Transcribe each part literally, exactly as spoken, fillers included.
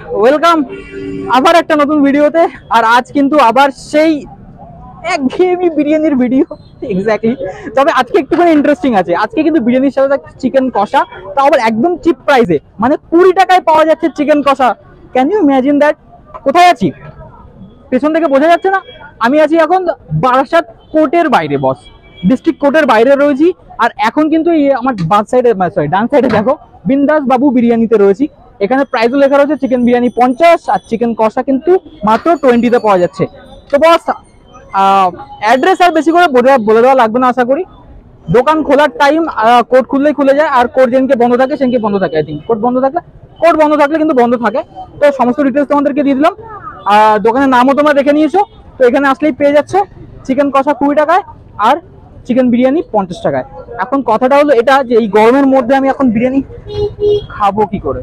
Welcome আবার একটা নতুন ভিডিওতে। আর আজ কিন্তু আবার সেই একঘেয়েমি বিরিয়ানির ভিডিও এক্স্যাক্টলি। তবে আজকে একটুখানি ইন্টারেস্টিং আছে। আজকে কিন্তু বিরিয়ানির সাথে চিকেন কষা, তাও আবার একদম চিপ প্রাইসে, মানে কুড়ি টাকায় পাওয়া যাচ্ছে চিকেন কষা। Can you imagine that? কোথায় আছি পেছন থেকে বোঝা যাচ্ছে না? আমি আছি এখন বারাসাত কোর্টের বাইরে, বস ডিস্ট্রিক্ট কোর্টের বাইরে রয়েছি। আর এখন কিন্তু আমার বাঁ সাইডে, সরি ডান সাইডে দেখো বিন্দাস বাবু বিরিয়ানিতে রয়েছি। এখানে প্রাইসও লেখা রয়েছে চিকেন বিরিয়ানি পঞ্চাশ আর চিকেন কষা কিন্তু মাত্র টোয়েন্টিতে পাওয়া যাচ্ছে। তো বস অ্যাড্রেস আর বেশি করে বলে দেওয়া লাগবে না আশা করি। দোকান খোলার টাইম কোর্ট খুললেই খুলে যায়, আর কোর্ট যেদিনকে বন্ধ থাকে সেদিনকে বন্ধ থাকে। আই থিঙ্ক কোর্ট বন্ধ থাকলে কোর্ট বন্ধ থাকলে কিন্তু বন্ধ থাকে। তো সমস্ত ডিটেলস তোমাদেরকে দিয়ে দিলাম। আর দোকানের নামও তোমরা দেখে নিয়েছো। তো এখানে আসলেই পেয়ে যাচ্ছ চিকেন কষা কুড়ি টাকায় আর চিকেন বিরিয়ানি পঞ্চাশ টাকায়। এখন কথাটা হলো এটা যে এই গরমের মধ্যে আমি এখন বিরিয়ানি খাবো কি করে?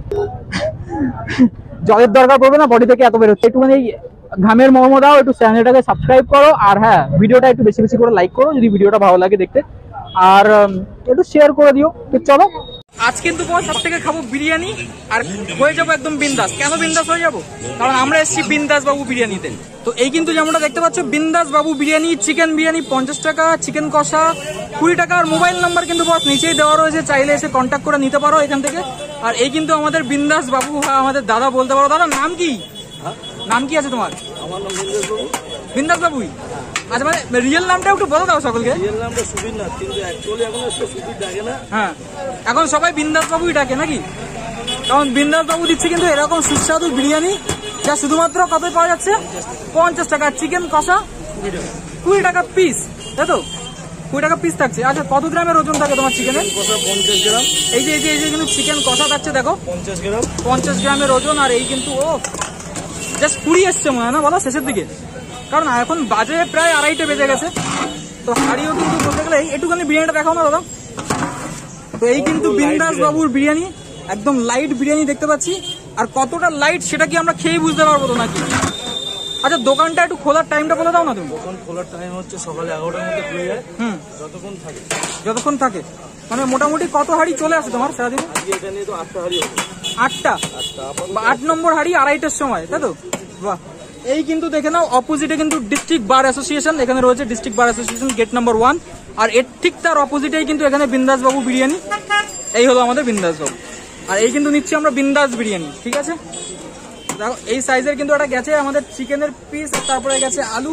জলের দরকার পড়বে না, বডি থেকে এত বেরোচ্ছে। একটুখানি ঘামের মর্ম দাও, একটু চ্যানেলটাকে সাবস্ক্রাইব করো, আর হ্যাঁ ভিডিওটা একটু বেশি বেশি করে লাইক করো যদি ভিডিওটা ভালো লাগে দেখতে, আর একটু শেয়ার করে দিও। তো চলো আজ কিন্তু সব থেকে খাবো বিরিয়ানি আর হয়ে যাবো একদম বিন্দাস। কেন বিন্দাস হয়ে যাবো? কারণ আমরা এসেছি বিন্দাস বাবু বিরিয়ানিতে। তো এই কিন্তু যেমনটা দেখতে পাচ্ছ বিন্দাস বাবু বিরিয়ানি, চিকেন বিরিয়ানি পঞ্চাশ টাকা, চিকেন কষা কুড়ি টাকা। আর মোবাইল নাম্বার কিন্তু বস নিচেই দেওয়া রয়েছে, চাইলে এসে কন্ট্যাক্ট করে নিতে পারো এখান থেকে। আর এই কিন্তু আমাদের বিন্দাস বাবু, আমাদের দাদা বলতে পারো। দাদা নাম কি? নাম কি আছে তোমার? আমার নাম বিন্দাস বাবু। বিন্দাস বাবুই? আচ্ছা, মানে রিয়েল নামটা একটু বলে দাও সকলকে। রিয়েল নামটা সুবীর না, কিন্তু অ্যাকচুয়ালি এখন সুবীর ডাকে না। হ্যাঁ, এখন সবাই বিন্দাস বাবুই ডাকে নাকি? কারণ বিন্দাস বাবু দিচ্ছে কিন্তু এরকম সুস্বাদু বিরিয়ানি, যা শুধুমাত্র কত পাওয়া যাচ্ছে? পঞ্চাশ টাকা। চিকেন কষা কুড়ি টাকা পিস, তাই তো? কুড়ি টাকা পিস থাকছে। আচ্ছা, কত গ্রামের ওজন থাকে তোমার চিকেনের? পঞ্চাশ গ্রাম। এই যে এই যে এই যে কিন্তু চিকেন কষা থাকছে দেখো, পঞ্চাশ গ্রাম পঞ্চাশ গ্রামের ওজন। আর এই কিন্তু ও জাস্ট কুড়ি এসছে মনে হয় না বলো শেষের দিকে, কারণ এখন বাজে প্রায় আড়াইটে বেজে গেছে। তো হাড়িও কিন্তু বলতে গেলে একটুখানি বিরিয়ানিটা দেখাও না দাদা। তো এই কিন্তু বিন্দাস বাবুর বিরিয়ানি, একদম লাইট বিরিয়ানি দেখতে পাচ্ছি। আর কতটা লাইট সেটা কি আমরা খেয়ে বুঝতে পারবো তো নাকি? আচ্ছা, দোকানটা একটু খোলার টাইমটা বলে দাও না তুমি। দোকান খোলার টাইম হচ্ছে সকালে এগারোটার মধ্যে খুলে যায়। হুম, যতক্ষণ থাকে যতক্ষণ থাকে মানে মোটামুটি কত হাড়ি চলে আসে তোমার সারাদিন? আজকে এখানে তো আটটা হাড়ি হবে। আটটা? আট নম্বর হাড়ি আড়াইটার সময়, তাই তো? বাহ। এই কিন্তু দেখে নাও অপোজিটে কিন্তু ডিস্ট্রিক্ট বার অ্যাসোসিয়েশন, এখানে রয়েছে district bar association gate number one. আর এর ঠিক তার অপোজিটেই কিন্তু এখানে বিন্দাস বাবু বিরিয়ানি। এই হলো আমাদের বিন্দাস বাবু। আর এই কিন্তু নিচ্ছি আমরা বিন্দাস বিরিয়ানি, ঠিক আছে? দেখো এই সাইজের কিন্তু একটা গেছে আমাদের চিকেনের পিস, আর তারপরে গেছে আলু,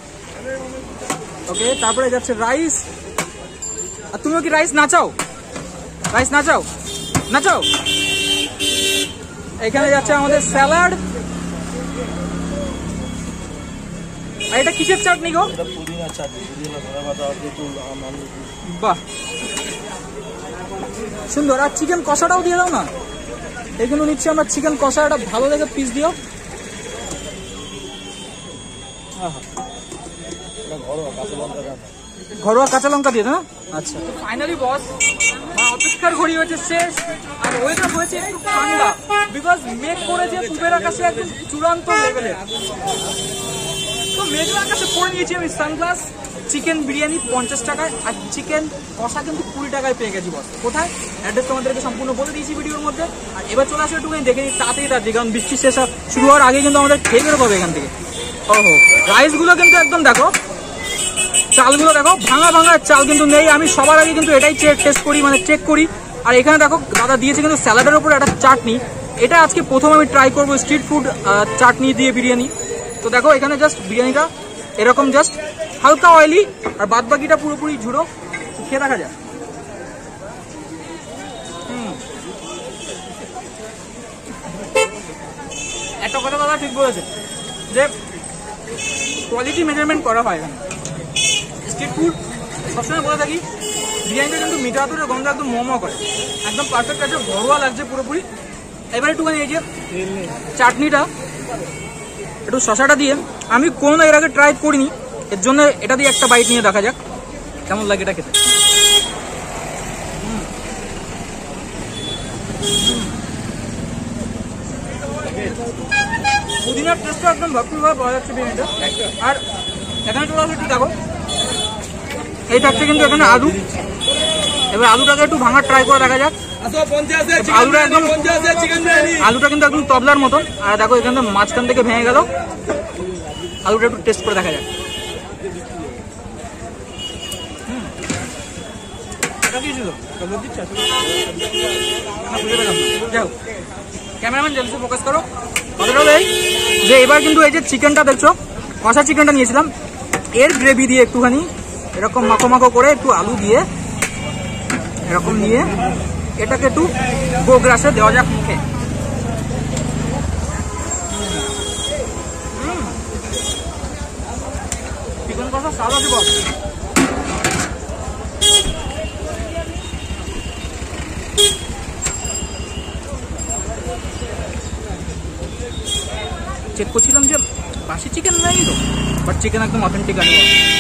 ওকে, তারপরে যাচ্ছে রাইস। আর তুমিও কি রাইস না চাও? রাইস না চাও? না চাও? এখানে যাচ্ছে আমাদের স্যালাড। আর এটা কিসের চাটনি গো? পুদিনা চাটনি, পুদিনা ধনে পাতা, তেঁতুল, আম, আলু। বাহ, সুন্দর। আর চিকেন কষাটাও দিয়ে দাও না। এগুলো নিচ্ছি আমরা চিকেন কষা, একটা ভালো দেখে পিস দিও। ঘরোয়া কাঁচা লঙ্কা দিয়ে না? আচ্ছা, ফাইনালি বস অপেক্ষার ঘড়ি হয়েছে শেষ। আর ওয়েদার হয়েছে একটু ঠান্ডা, বিকজ মেঘ করেছে পূবের আকাশে একদম চূড়ান্ত লেভেলের। তো মেঘলা আকাশে পরে নিয়েছি আমি সানগ্লাস। চিকেন বিরিয়ানি পঞ্চাশ টাকায় আর চিকেন কষা কিন্তু কুড়ি টাকায় পেয়ে গেছি বস। কোথায়? অ্যাড্রেস তোমাদেরকে সম্পূর্ণ বলে দিয়েছি ভিডিওর মধ্যে। আর এবার চলে আসলে একটুখানি দেখে নিই তাড়াতাড়ি তাড়াতাড়ি, কারণ বৃষ্টি শেষ শুরু হওয়ার আগে কিন্তু আমাদের খেয়ে বেরোতে হবে এখান থেকে। ওহো, রাইসগুলো কিন্তু একদম দেখো, চালগুলো দেখো ভাঙা ভাঙা চাল কিন্তু নেই। আমি সবার আগে কিন্তু এটাই টেস্ট করি, মানে চেক করি। আর এখানে দেখো দাদা দিয়েছে কিন্তু স্যালাডের উপরে একটা চাটনি। এটা আজকে প্রথম আমি ট্রাই করবো স্ট্রিট ফুড চাটনি দিয়ে বিরিয়ানি। তো দেখো এখানে জাস্ট বিরিয়ানিটা এরকম জাস্ট হালকা অয়েলি, আর বাদ বাকিটা পুরোপুরি ঝুড়ো। খেয়ে দেখা যায়। হুম, একটা কথা দাদা ঠিক বলেছে যে কোয়ালিটি মেজারমেন্ট করা হয় এখানে। স্ট্রিট ফুড সবসময় বলে থাকি, বিরিয়ানিটা কিন্তু মিঠা আতরের গন্ধ একদম মোমো করে, একদম পারফেক্ট আছে, ঘরোয়া লাগছে পুরোপুরি। এবার একটুখানি এই যে চাটনিটা, একটু শশাটা দিয়ে, আমি কোনো এর আগে ট্রাই করিনি, এর জন্য এটা দিয়ে একটা বাইট নিয়ে দেখা যাক কেমন লাগে এটা খেতে। পুদিনার টেস্টটা একদম ভরপুরভাবে পাওয়া যাচ্ছে বিরিয়ানিটা। আর এখানে চলে আসলে একটু দেখো, এই থাকছে কিন্তু এখানে আলু। এবার আলুটাকে একটু ভাঙার ট্রাই করে দেখা যাক। আলুটা একদম আলুটা কিন্তু একদম তবলার মতন। আর দেখো এখানে মাঝখান থেকে ভেঙে গেল। আলুটা একটু টেস্ট করে দেখা যাক। ক্যামেরাম্যান জলদি ফোকাস করো। কথাটা হলো এই যে এবার কিন্তু এই যে চিকেনটা দেখছো, কষা চিকেনটা নিয়েছিলাম, এর গ্রেভি দিয়ে একটুখানি এরকম মাখো মাখো করে একটু আলু দিয়ে এরকম নিয়ে এটাকে একটু গোগ্রাসে দেওয়া যাক মুখে। চিকেন কষা স্বাদ আছে বল। চেক করছিলাম যে বাসি চিকেন নাই তো, বাট চিকেন একদম অথেন্টিক আছে।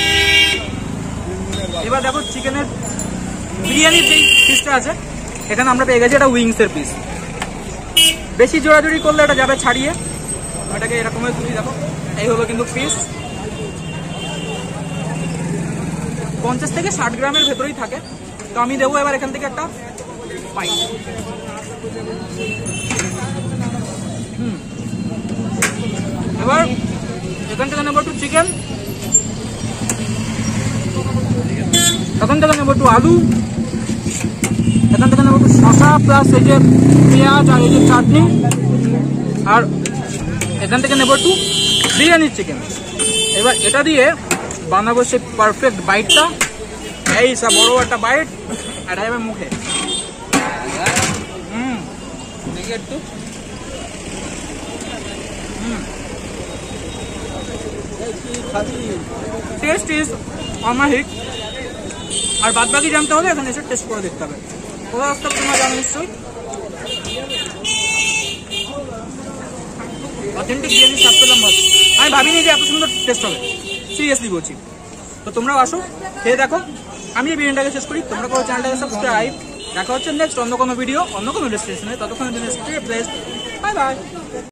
এবার দেখো চিকেনের বিরিয়ানির যেই পিসটা আছে এখানে আমরা পেয়ে গেছি এটা উইংসের পিস। বেশি জোড়াজোড়ি করলে এটা যাবে ছাড়িয়ে, এটাকে এরকমই তুলি। দেখো এই হলো কিন্তু পিস, পঞ্চাশ থেকে ষাট গ্রামের ভেতরেই থাকে। তো আমি দেবো এবার এখান থেকে একটা পাই। হুম এবার এখান থেকে নেবো একটু চিকেন, এখান থেকে নেবো একটু আলু, এখান থেকে নেবো একটু শসা প্লাস এই যে পেঁয়াজ আর এই যে চাটনি, আর এখান থেকে নেবো একটু বিরিয়ানির চিকেন। এবার এটা দিয়ে বানাবো সেই পারফেক্ট বাইটটা। এই সব বড় একটা বাইট এটা যাবে মুখে। হুম দেখি একটু। হুম টেস্ট ইজ অমাহিক। আর বাদ বাকি জানতে হলে এখানে এসে টেস্ট করে দেখতে হবে। কোথা আসতে হবে তোমরা জানো নিশ্চয়ই। অথেন্টিক বিরিয়ানি স্বাদ পেলাম ভাব। আমি ভাবিনি যে এত সুন্দর টেস্ট হবে, সিরিয়াসলি বলছি। তো তোমরাও আসো, খেয়ে দেখো। আমি এই বিরিয়ানিটাকে শেষ করি, তোমরা করো চ্যানেলটাকে সাবস্ক্রাইব। দেখা হচ্ছে নেক্সট অন্য কোনো ভিডিও, অন্য কোনো ডেস্টিনেশনে। ততক্ষণের জন্য স্টে ব্লেসড। Bye bye.